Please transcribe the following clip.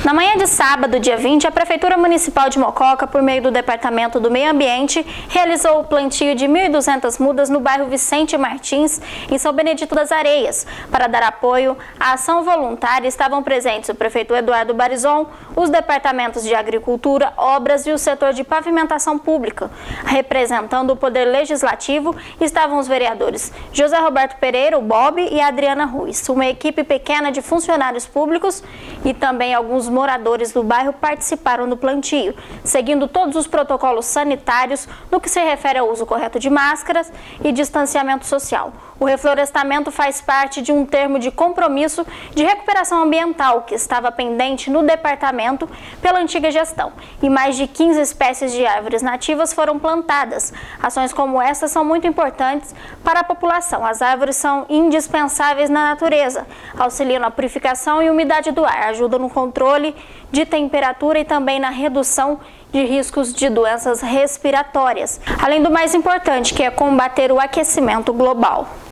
Na manhã de sábado, dia 20, a Prefeitura Municipal de Mococa, por meio do Departamento do Meio Ambiente, realizou o plantio de 1.200 mudas no bairro Vicente Martins, em São Benedito das Areias. Para dar apoio à ação voluntária, estavam presentes o prefeito Eduardo Barizon, os departamentos de Agricultura, Obras e o setor de Pavimentação Pública. Representando o Poder Legislativo, estavam os vereadores José Roberto Pereira, o Bob, e a Adriana Ruiz, uma equipe pequena de funcionários públicos e também alguns moradores do bairro participaram do plantio, seguindo todos os protocolos sanitários no que se refere ao uso correto de máscaras e distanciamento social. O reflorestamento faz parte de um termo de compromisso de recuperação ambiental que estava pendente no departamento pela antiga gestão, e mais de 15 espécies de árvores nativas foram plantadas. Ações como essa são muito importantes para a população. As árvores são indispensáveis na natureza, auxiliam na purificação e umidade do ar, ajudam no controle de temperatura e também na redução de riscos de doenças respiratórias, além do mais importante, que é combater o aquecimento global.